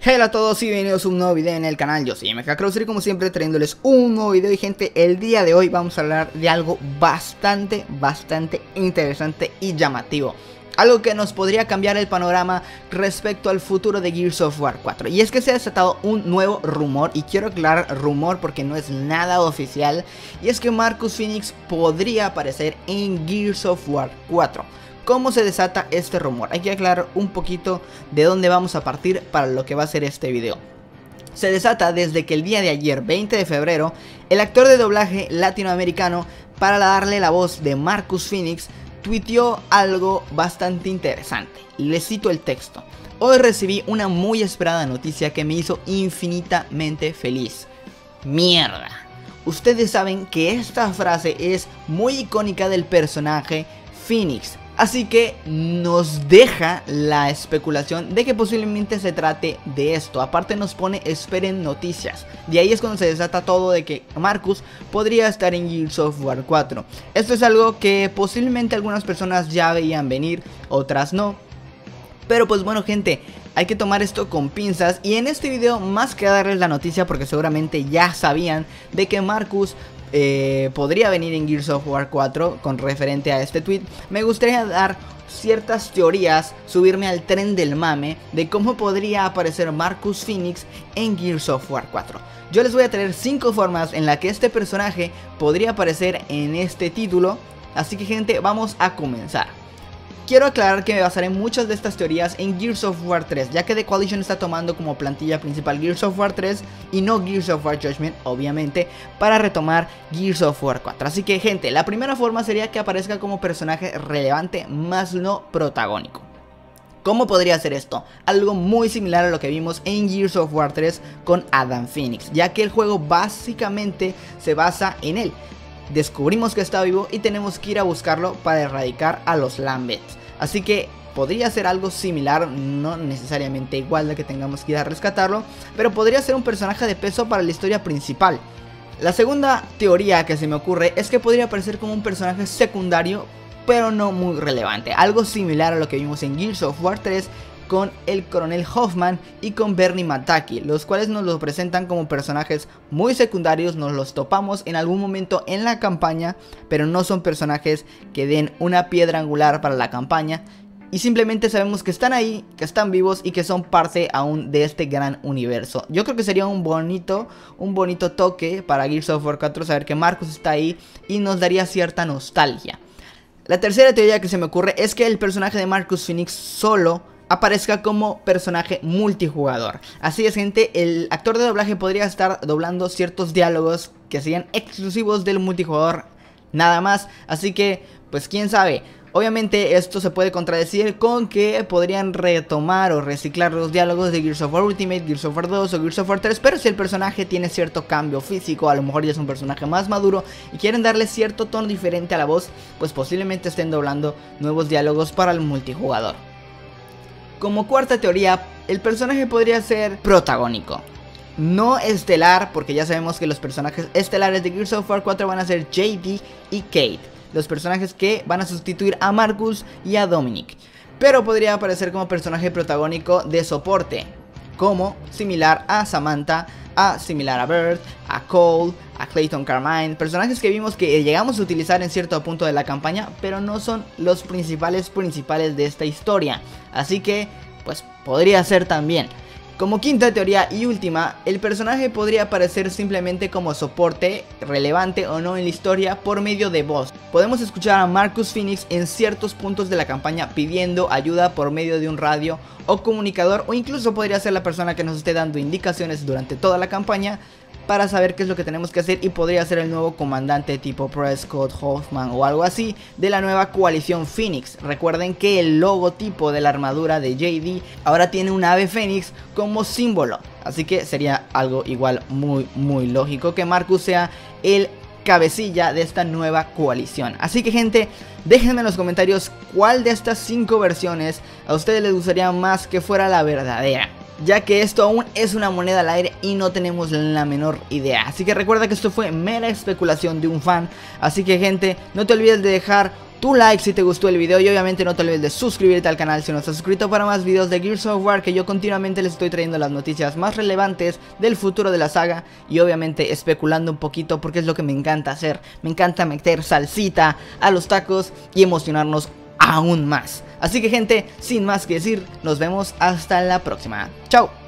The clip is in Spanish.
Hola a todos y bienvenidos a un nuevo video en el canal. Yo soy MKCrosser y como siempre trayéndoles un nuevo video. Y gente, el día de hoy vamos a hablar de algo bastante interesante y llamativo. Algo que nos podría cambiar el panorama respecto al futuro de Gears of War 4. Y es que se ha desatado un nuevo rumor, y quiero aclarar rumor porque no es nada oficial. Y es que Marcus Phoenix podría aparecer en Gears of War 4. ¿Cómo se desata este rumor? Hay que aclarar un poquito de dónde vamos a partir para lo que va a ser este video. Se desata desde que el día de ayer, 20 de febrero, el actor de doblaje latinoamericano, para darle la voz de Marcus Phoenix, tuiteó algo bastante interesante. Les cito el texto: hoy recibí una muy esperada noticia que me hizo infinitamente feliz. Mierda. Ustedes saben que esta frase es muy icónica del personaje Phoenix. Así que nos deja la especulación de que posiblemente se trate de esto. Aparte nos pone esperen noticias. De ahí es cuando se desata todo de que Marcus podría estar en Gears of War 4. Esto es algo que posiblemente algunas personas ya veían venir, otras no. Pero pues bueno, gente, hay que tomar esto con pinzas. Y en este video, más que darles la noticia, porque seguramente ya sabían de que Marcus podría venir en Gears of War 4 con referente a este tweet, me gustaría dar ciertas teorías, subirme al tren del mame de cómo podría aparecer Marcus Phoenix en Gears of War 4. Yo les voy a traer 5 formas en las que este personaje podría aparecer en este título. Así que gente, vamos a comenzar. Quiero aclarar que me basaré en muchas de estas teorías en Gears of War 3, ya que The Coalition está tomando como plantilla principal Gears of War 3 y no Gears of War Judgment, obviamente, para retomar Gears of War 4. Así que gente, la primera forma sería que aparezca como personaje relevante, más no protagónico. ¿Cómo podría ser esto? Algo muy similar a lo que vimos en Gears of War 3 con Adam Phoenix, ya que el juego básicamente se basa en él. Descubrimos que está vivo y tenemos que ir a buscarlo para erradicar a los Lambents. Así que podría ser algo similar, no necesariamente igual de que tengamos que ir a rescatarlo, pero podría ser un personaje de peso para la historia principal. La segunda teoría que se me ocurre es que podría aparecer como un personaje secundario, pero no muy relevante. Algo similar a lo que vimos en Gears of War 3 con el coronel Hoffman y con Bernie Mataki, los cuales nos los presentan como personajes muy secundarios. Nos los topamos en algún momento en la campaña, pero no son personajes que den una piedra angular para la campaña, y simplemente sabemos que están ahí, que están vivos y que son parte aún de este gran universo. Yo creo que sería un bonito toque para Gears of War 4 saber que Marcus está ahí, y nos daría cierta nostalgia. La tercera teoría que se me ocurre es que el personaje de Marcus Phoenix solo aparezca como personaje multijugador. Así es, gente, el actor de doblaje podría estar doblando ciertos diálogos que serían exclusivos del multijugador nada más. Así que, pues quién sabe. Obviamente esto se puede contradecir con que podrían retomar o reciclar los diálogos de Gears of War Ultimate, Gears of War 2 o Gears of War 3. Pero si el personaje tiene cierto cambio físico, a lo mejor ya es un personaje más maduro y quieren darle cierto tono diferente a la voz, pues posiblemente estén doblando nuevos diálogos para el multijugador. Como cuarta teoría, el personaje podría ser protagónico, no estelar, porque ya sabemos que los personajes estelares de Gears of War 4 van a ser JD y Kate, los personajes que van a sustituir a Marcus y a Dominic. Pero podría aparecer como personaje protagónico de soporte, como similar a Samantha, similar a Bert, a Cole, a Clayton Carmine, personajes que vimos que llegamos a utilizar en cierto punto de la campaña, pero no son los principales de esta historia. Así que, pues podría ser también. Como quinta teoría y última, el personaje podría aparecer simplemente como soporte, relevante o no en la historia, por medio de voz. Podemos escuchar a Marcus Phoenix en ciertos puntos de la campaña pidiendo ayuda por medio de un radio o comunicador, o incluso podría ser la persona que nos esté dando indicaciones durante toda la campaña para saber qué es lo que tenemos que hacer, y podría ser el nuevo comandante tipo Prescott, Hoffman o algo así de la nueva coalición Phoenix. Recuerden que el logotipo de la armadura de JD ahora tiene un ave fénix como símbolo, así que sería algo igual muy lógico que Marcus sea el cabecilla de esta nueva coalición. Así que gente, déjenme en los comentarios cuál de estas 5 versiones a ustedes les gustaría más que fuera la verdadera, ya que esto aún es una moneda al aire y no tenemos la menor idea. Así que recuerda que esto fue mera especulación de un fan. Así que gente, no te olvides de dejar tu like si te gustó el video y obviamente no te olvides de suscribirte al canal si no estás suscrito para más videos de Gears of War, que yo continuamente les estoy trayendo las noticias más relevantes del futuro de la saga y obviamente especulando un poquito porque es lo que me encanta hacer. Me encanta meter salsita a los tacos y emocionarnos aún más. Así que gente, sin más que decir, nos vemos hasta la próxima. Chao.